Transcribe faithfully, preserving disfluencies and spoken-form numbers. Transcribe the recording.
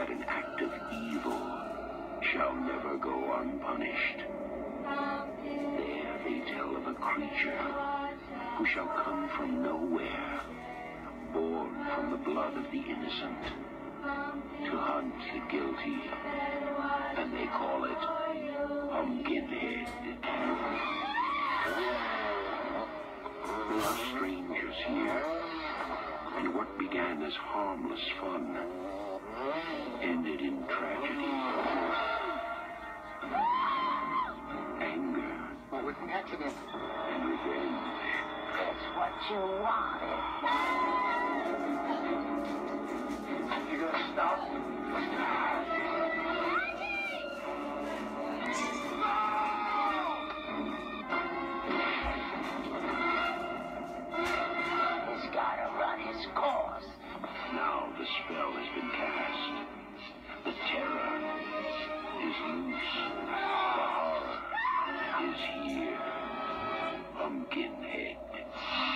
that an act of evil shall never go unpunished. There they tell of a creature who shall come from nowhere, born from the blood of the innocent, to hunt the guilty, and they call it Pumpkinhead. There are strangers here, and what began as harmless fun ended in tragedy. Anger. What was an accident? And revenge. It's what you wanted. You gonna stop? He's gotta run his course. Now the spell has been cast. The terror is loose. The horror is here. Pumpkinhead.